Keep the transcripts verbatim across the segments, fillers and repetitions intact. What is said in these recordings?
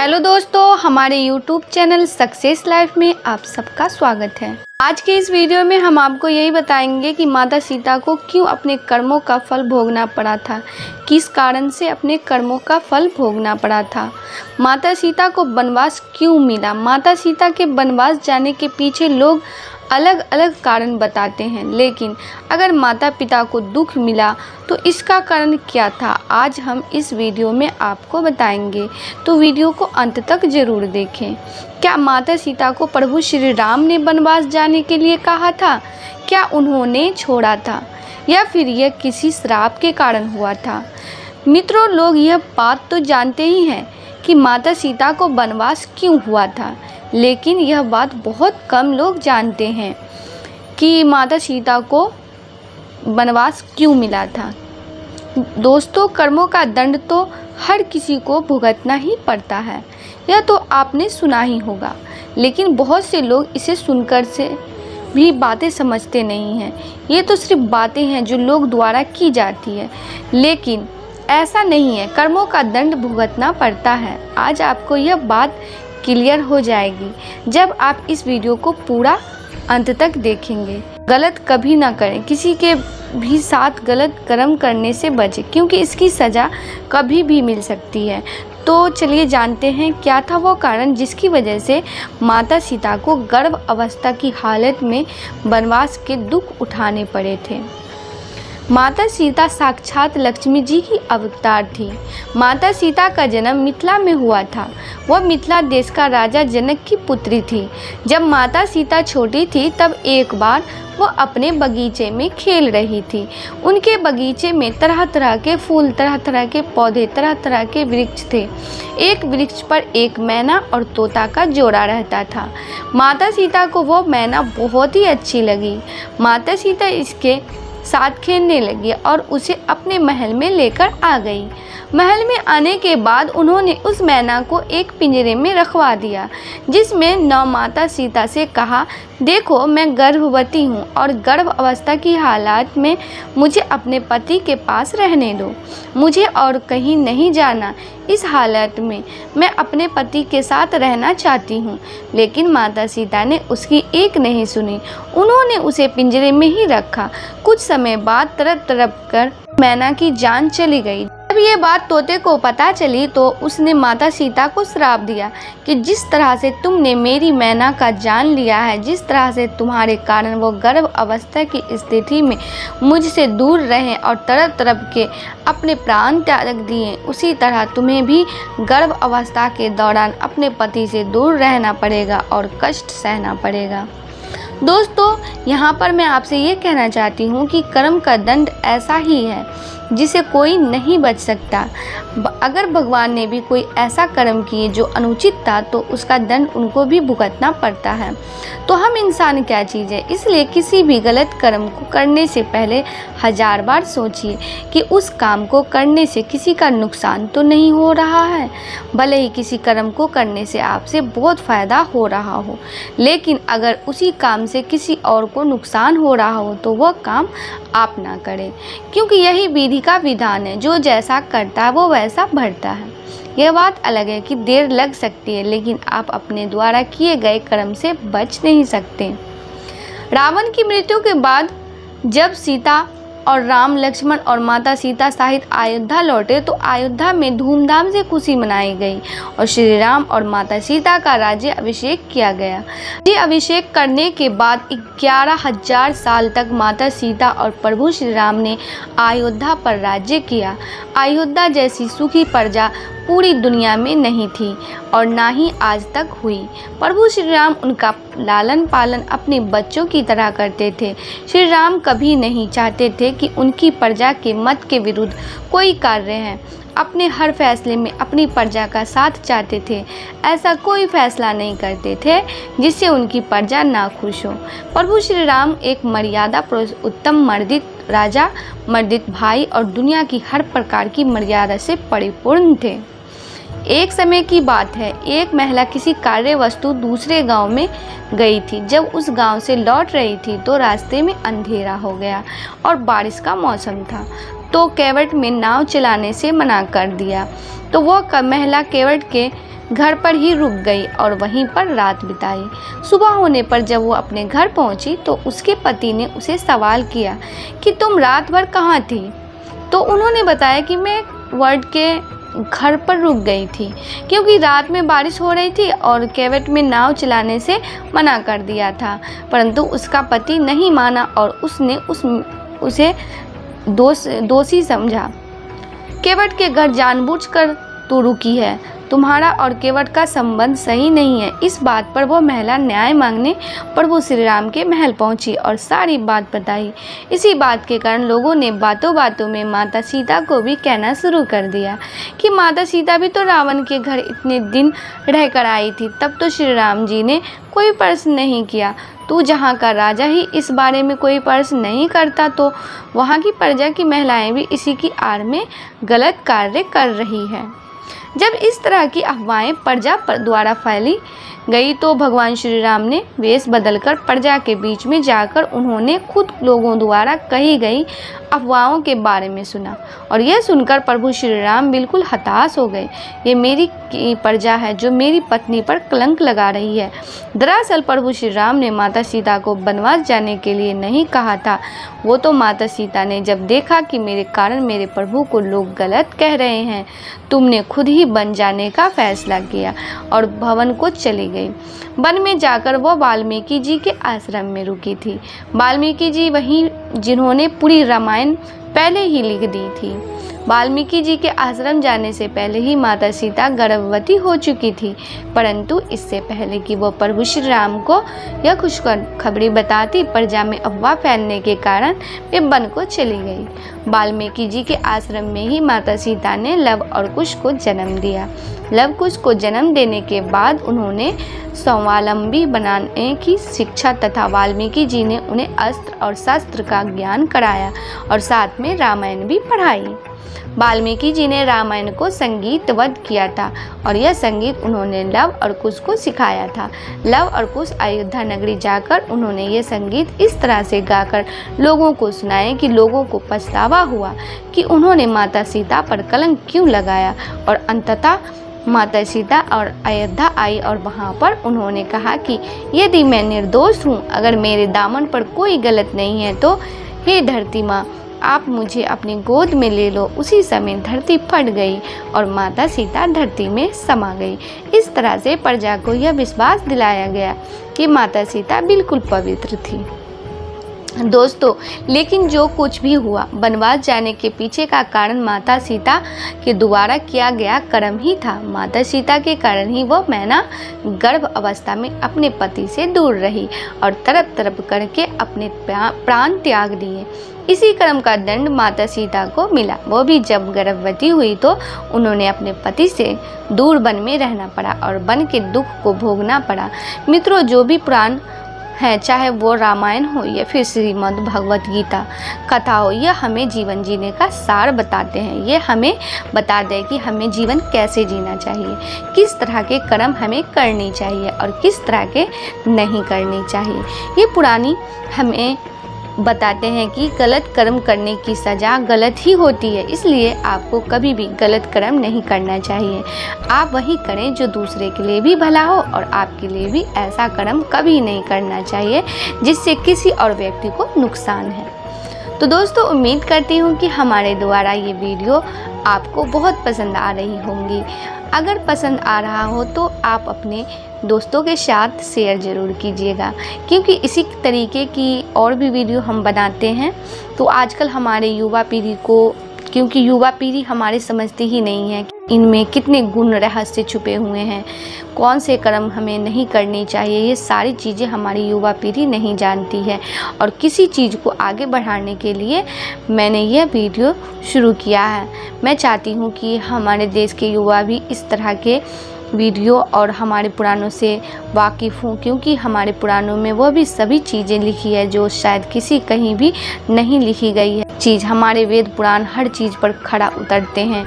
Hello दोस्तों, हमारे YouTube channel success life में आप सबका स्वागत है। आज के इस वीडियो में हम आपको यही बताएंगे कि माता सीता को क्यों अपने कर्मों का फल भोगना पड़ा था, किस कारण से अपने कर्मों का फल भोगना पड़ा था, माता सीता को वनवास क्यों मिला। माता सीता के वनवास जाने के पीछे लोग अलग अलग कारण बताते हैं, लेकिन अगर माता पिता को दुख मिला तो इसका कारण क्या था, आज हम इस वीडियो में आपको बताएंगे। तो वीडियो को अंत तक ज़रूर देखें। क्या माता सीता को प्रभु श्री राम ने वनवास जाने के लिए कहा था? क्या उन्होंने छोड़ा था या फिर यह किसी श्राप के कारण हुआ था? मित्रों, लोग यह बात तो जानते ही हैं कि माता सीता को वनवास क्यों हुआ था, लेकिन यह बात बहुत कम लोग जानते हैं कि माता सीता को वनवास क्यों मिला था। दोस्तों, कर्मों का दंड तो हर किसी को भुगतना ही पड़ता है, यह तो आपने सुना ही होगा, लेकिन बहुत से लोग इसे सुनकर से भी बातें समझते नहीं हैं। ये तो सिर्फ बातें हैं जो लोग द्वारा की जाती है, लेकिन ऐसा नहीं है। कर्मों का दंड भुगतना पड़ता है। आज आपको यह बात क्लियर हो जाएगी जब आप इस वीडियो को पूरा अंत तक देखेंगे। गलत कभी ना करें, किसी के भी साथ गलत कर्म करने से बचें, क्योंकि इसकी सज़ा कभी भी मिल सकती है। तो चलिए जानते हैं क्या था वो कारण जिसकी वजह से माता सीता को गर्भ अवस्था की हालत में वनवास के दुख उठाने पड़े थे। माता सीता साक्षात लक्ष्मी जी की अवतार थी। माता सीता का जन्म मिथिला में हुआ था। वह मिथिला देश का राजा जनक की पुत्री थी। जब माता सीता छोटी थी तब एक बार वह अपने बगीचे में खेल रही थी। उनके बगीचे में तरह तरह के फूल, तरह तरह के पौधे, तरह तरह के वृक्ष थे। एक वृक्ष पर एक मैना और तोता का जोड़ा रहता था। माता सीता को वह मैना बहुत ही अच्छी लगी। माता सीता इसके साथ खेलने लगी और उसे अपने महल में लेकर आ गई। महल में आने के बाद उन्होंने उस मैना को एक पिंजरे में रखवा दिया, जिसमें नौ माता सीता से कहा, देखो मैं गर्भवती हूँ और गर्भ अवस्था की हालत में मुझे अपने पति के पास रहने दो, मुझे और कहीं नहीं जाना। इस हालत में मैं अपने पति के साथ रहना चाहती हूँ। लेकिन माता सीता ने उसकी एक नहीं सुनी। उन्होंने उसे पिंजरे में ही रखा। कुछ समय बाद तड़प तड़प कर मैना की जान चली गई। जब ये बात तोते को पता चली तो उसने माता सीता को श्राप दिया कि जिस तरह से तुमने मेरी मैना का जान लिया है, जिस तरह से तुम्हारे कारण वो गर्भ अवस्था की स्थिति में मुझसे दूर रहे और तड़प तड़प के अपने प्राण त्याग दिए, उसी तरह तुम्हें भी गर्भ अवस्था के दौरान अपने पति से दूर रहना पड़ेगा और कष्ट सहना पड़ेगा। दोस्तों, यहाँ पर मैं आपसे ये कहना चाहती हूँ कि कर्म का दंड ऐसा ही है जिसे कोई नहीं बच सकता। अगर भगवान ने भी कोई ऐसा कर्म किए जो अनुचित था तो उसका दंड उनको भी भुगतना पड़ता है। तो हम इंसान क्या चीज़ है, इसलिए किसी भी गलत कर्म को करने से पहले हजार बार सोचिए कि उस काम को करने से किसी का नुकसान तो नहीं हो रहा है। भले ही किसी कर्म को करने से आपसे बहुत फ़ायदा हो रहा हो, लेकिन अगर उसी काम से किसी और को नुकसान हो रहा हो तो वह काम आप ना करें, क्योंकि यही विधि का विधान है। जो जैसा करता है वो वैसा भरता है। यह बात अलग है कि देर लग सकती है, लेकिन आप अपने द्वारा किए गए कर्म से बच नहीं सकते। रावण की मृत्यु के बाद जब सीता और राम, लक्ष्मण और माता सीता सहित अयोध्या लौटे तो अयोध्या में धूमधाम से खुशी मनाई गई और श्री राम और माता सीता का राज्य अभिषेक किया गया। राज्य अभिषेक करने के बाद ग्यारह हजार साल तक माता सीता और प्रभु श्री राम ने अयोध्या पर राज्य किया। अयोध्या जैसी सुखी प्रजा पूरी दुनिया में नहीं थी और ना ही आज तक हुई। प्रभु श्री राम उनका लालन पालन अपने बच्चों की तरह करते थे। श्री राम कभी नहीं चाहते थे कि उनकी प्रजा के मत के विरुद्ध कोई कार्य है। अपने हर फैसले में अपनी प्रजा का साथ चाहते थे। ऐसा कोई फैसला नहीं करते थे जिससे उनकी प्रजा ना खुश हो। प्रभु श्री राम एक मर्यादा उत्तम, मर्दित राजा, मर्दित भाई और दुनिया की हर प्रकार की मर्यादा से परिपूर्ण थे। एक समय की बात है, एक महिला किसी कार्य वस्तु दूसरे गांव में गई थी। जब उस गांव से लौट रही थी तो रास्ते में अंधेरा हो गया और बारिश का मौसम था, तो केवट में नाव चलाने से मना कर दिया। तो वह महिला केवट के घर पर ही रुक गई और वहीं पर रात बिताई। सुबह होने पर जब वो अपने घर पहुंची तो उसके पति ने उसे सवाल किया कि तुम रात भर कहाँ थी। तो उन्होंने बताया कि मैं वर्ड के घर पर रुक गई थी क्योंकि रात में बारिश हो रही थी और केवट में नाव चलाने से मना कर दिया था, परंतु उसका पति नहीं माना और उसने उस उसे दोष दोषी समझा। केवट के घर जानबूझकर तू रुकी है, तुम्हारा और केवट का संबंध सही नहीं है। इस बात पर वो महिला न्याय मांगने प्रभु श्री राम के महल पहुंची और सारी बात बताई। इसी बात के कारण लोगों ने बातों बातों में माता सीता को भी कहना शुरू कर दिया कि माता सीता भी तो रावण के घर इतने दिन रहकर आई थी, तब तो श्री राम जी ने कोई प्रश्न नहीं किया। तू जहाँ का राजा ही इस बारे में कोई प्रश्न नहीं करता तो वहाँ की प्रजा की महिलाएं भी इसी की आड़ में गलत कार्य कर रही है। जब इस तरह की अफवाहें प्रजा पर द्वारा फैली गई तो भगवान श्री राम ने वेश बदलकर प्रजा के बीच में जाकर उन्होंने खुद लोगों द्वारा कही गई अफवाहों के बारे में सुना और यह सुनकर प्रभु श्री राम बिल्कुल हताश हो गए। ये मेरी प्रजा है जो मेरी पत्नी पर कलंक लगा रही है। दरअसल प्रभु श्री राम ने माता सीता को वनवास जाने के लिए नहीं कहा था, वो तो माता सीता ने जब देखा कि मेरे कारण मेरे प्रभु को लोग गलत कह रहे हैं, तुमने खुद ही वन जाने का फैसला किया और भवन को चली गई। वन में जाकर वह वाल्मीकि जी के आश्रम में रुकी थी। वाल्मीकि जी वहीं जिन्होंने पूरी रामायण पहले ही लिख दी थी। वाल्मीकि जी के आश्रम जाने से पहले ही माता सीता गर्भवती हो चुकी थी, परंतु इससे पहले कि वो प्रभु श्री राम को यह खुशखबरी बताती, प्रजा में अफवाह फैलने के कारण वे वन को चली गई। वाल्मीकि जी के आश्रम में ही माता सीता ने लव और कुश को जन्म दिया। लव कुश को जन्म देने के बाद उन्होंने स्वावलंबी बनाने की शिक्षा तथा वाल्मीकि जी ने उन्हें अस्त्र और शस्त्र का ज्ञान कराया और साथ में रामायण भी पढ़ाई। वाल्मीकि जी ने रामायण को संगीतबद्ध किया था और यह संगीत उन्होंने लव और कुश को सिखाया था। लव और कुश अयोध्या नगरी जाकर उन्होंने ये संगीत इस तरह से गाकर लोगों को सुनाए कि लोगों को पछतावा हुआ कि उन्होंने माता सीता पर कलंक क्यों लगाया और अंततः माता सीता और अयोध्या आई और वहाँ पर उन्होंने कहा कि यदि मैं निर्दोष हूँ, अगर मेरे दामन पर कोई गलत नहीं है तो हे धरती माँ, आप मुझे अपनी गोद में ले लो। उसी समय धरती फट गई और माता सीता धरती में समा गई। इस तरह से प्रजा को यह विश्वास दिलाया गया कि माता सीता बिल्कुल पवित्र थी। दोस्तों, लेकिन जो कुछ भी हुआ, वनवास जाने के पीछे का कारण माता सीता के द्वारा किया गया कर्म ही था। माता सीता के कारण ही वह मैना गर्भ अवस्था में अपने पति से दूर रही और तरप तरप करके अपने प्राण त्याग दिए। इसी कर्म का दंड माता सीता को मिला। वो भी जब गर्भवती हुई तो उन्होंने अपने पति से दूर वन में रहना पड़ा और वन के दुख को भोगना पड़ा। मित्रों, जो भी पुराण है, चाहे वो रामायण हो या फिर श्रीमद् भगवत गीता कथा हो, यह हमें जीवन जीने का सार बताते हैं। ये हमें बता दे कि हमें जीवन कैसे जीना चाहिए, किस तरह के कर्म हमें करनी चाहिए और किस तरह के नहीं करनी चाहिए। ये पुरानी हमें बताते हैं कि गलत कर्म करने की सज़ा गलत ही होती है, इसलिए आपको कभी भी गलत कर्म नहीं करना चाहिए। आप वही करें जो दूसरे के लिए भी भला हो और आपके लिए भी ऐसा कर्म कभी नहीं करना चाहिए जिससे किसी और व्यक्ति को नुकसान है। तो दोस्तों, उम्मीद करती हूँ कि हमारे द्वारा ये वीडियो आपको बहुत पसंद आ रही होंगी। अगर पसंद आ रहा हो तो आप अपने दोस्तों के साथ शेयर ज़रूर कीजिएगा, क्योंकि इसी तरीके की और भी वीडियो हम बनाते हैं। तो आजकल हमारे युवा पीढ़ी को, क्योंकि युवा पीढ़ी हमारे समझती ही नहीं है इनमें कितने गुण रहस्य छुपे हुए हैं, कौन से कर्म हमें नहीं करनी चाहिए, ये सारी चीज़ें हमारी युवा पीढ़ी नहीं जानती है। और किसी चीज़ को आगे बढ़ाने के लिए मैंने यह वीडियो शुरू किया है। मैं चाहती हूँ कि हमारे देश के युवा भी इस तरह के वीडियो और हमारे पुराणों से वाकिफ़ हूँ, क्योंकि हमारे पुराणों में वो भी सभी चीज़ें लिखी है जो शायद किसी कहीं भी नहीं लिखी गई है चीज़। हमारे वेद पुराण हर चीज़ पर खड़ा उतरते हैं।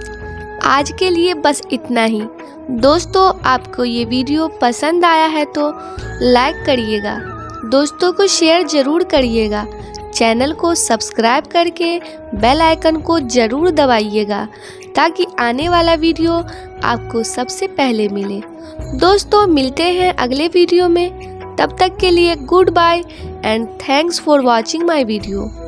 आज के लिए बस इतना ही। दोस्तों, आपको ये वीडियो पसंद आया है तो लाइक करिएगा, दोस्तों को शेयर ज़रूर करिएगा, चैनल को सब्सक्राइब करके बेल आइकन को ज़रूर दबाइएगा ताकि आने वाला वीडियो आपको सबसे पहले मिले। दोस्तों मिलते हैं अगले वीडियो में, तब तक के लिए goodbye and thanks for watching my video.